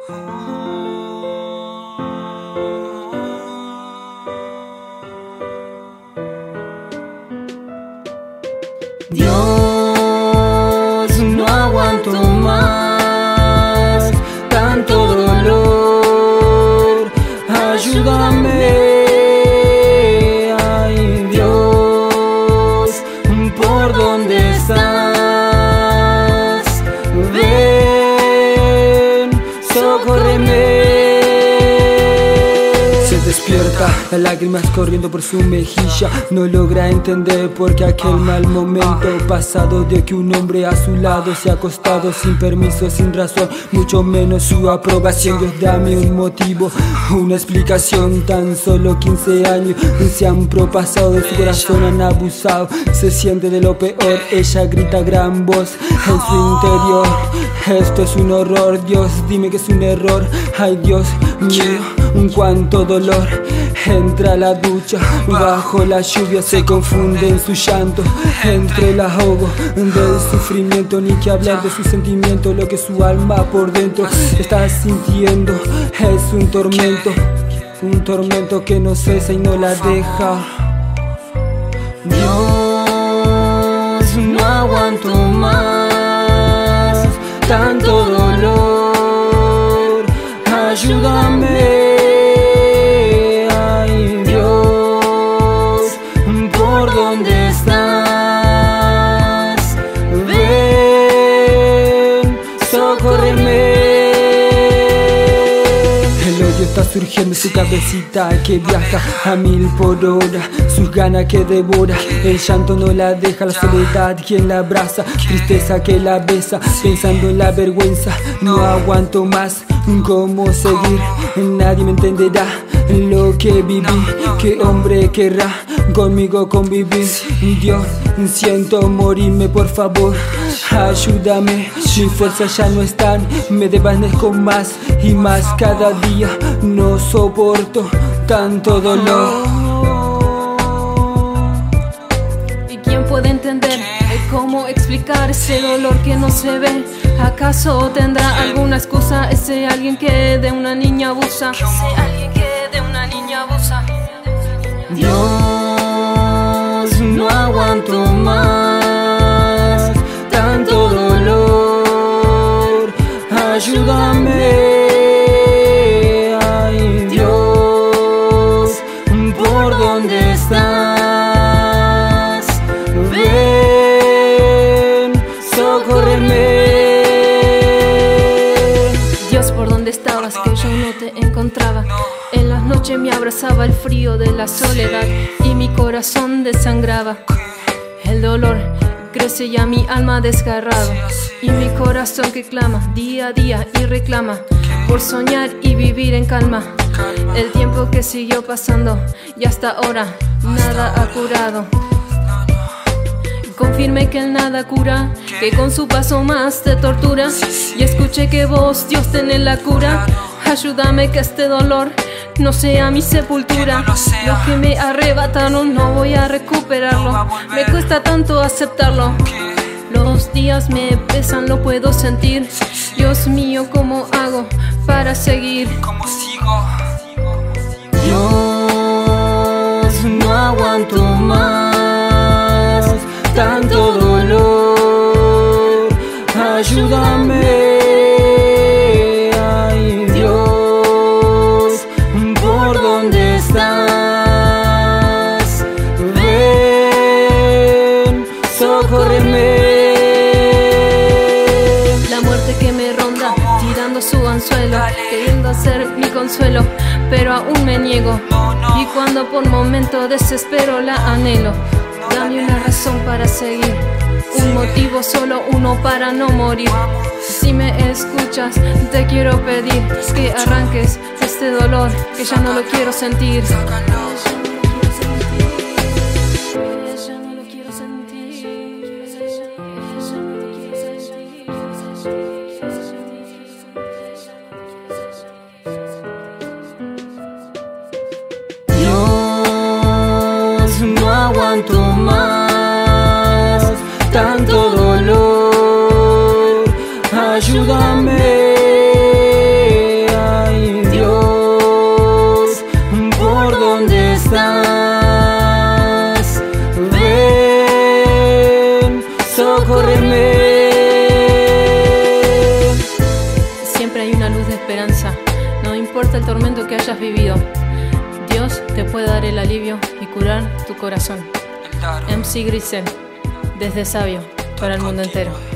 Dios, no aguanto más tanto dolor, ayúdame, ay Dios, ¿por dónde estás? Ven, socórreme. Se despierta, las lágrimas corriendo por su mejilla. No logra entender por qué aquel mal momento pasado, de que un hombre a su lado se ha acostado sin permiso, sin razón, mucho menos su aprobación. Dios, dame un motivo, una explicación. Tan solo 15 años se han propasado, de su corazón han abusado. Se siente de lo peor, ella grita a gran voz en su interior: esto es un horror. Dios, dime que es un error. Ay Dios mío, cuánto dolor. Entra a la ducha, bajo la lluvia se confunde en su llanto. Entre el ahogo del sufrimiento, ni que hablar de su sentimiento. Lo que su alma por dentro está sintiendo es un tormento que no cesa y no la deja. Dios, no aguanto más tanto dolor, ayúdame. ¿Dónde estás? Ven, socórreme. El odio está surgiendo en su cabecita, que viaja a 1000 por hora, sus ganas que devora. El llanto no la deja, la soledad quien la abraza, tristeza que la besa, pensando en la vergüenza. No aguanto más, ¿cómo seguir? Nadie me entenderá lo que viví. ¿Qué hombre querrá conmigo convivir? Dios, siento morirme, por favor, ayúdame. Mis fuerzas ya no están, me desvanezco más y más cada día. No soporto tanto dolor. ¿Y quién puede entender cómo explicar ese dolor que no se ve? ¿Acaso tendrá alguna excusa ese alguien que de una niña abusa? Ese alguien que de una niña abusa. Dios, no aguanto más tanto dolor, ayúdame, ay Dios, ¿por dónde estás? Ven, socórreme. Dios, ¿por dónde estabas? Que yo no te encontraba. En las noches me abrazaba el frío de la soledad y mi corazón desangraba. El dolor crece y a mi alma desgarrado, y mi corazón que clama día a día y reclama por soñar y vivir en calma. El tiempo que siguió pasando y hasta ahora nada ha curado. Confirme que el nada cura, que con su paso más te tortura. Y escuché que vos, Dios, tenés la cura. Ayúdame que este dolor no sea mi sepultura. Lo que me arrebataron no voy a recuperarlo. Me cuesta tanto aceptarlo. Los días me pesan, lo puedo sentir. Dios mío, ¿cómo hago para seguir? Dios, no aguanto más tanto dolor, ayúdame, ay Dios, ¿por dónde estás? Ven, socórreme. La muerte que me ronda, tirando su anzuelo, queriendo hacer mi consuelo, pero aún me niego. Y cuando por momento desespero la anhelo. Dame una razón para seguir, un motivo, solo uno para no morir. Si me escuchas, te quiero pedir que arranques este dolor, que ya no lo quiero sentir. No aguanto más tanto dolor, ayúdame, tormento que hayas vivido, Dios te puede dar el alivio y curar tu corazón. MC Grisel, desde Sabio para el mundo entero.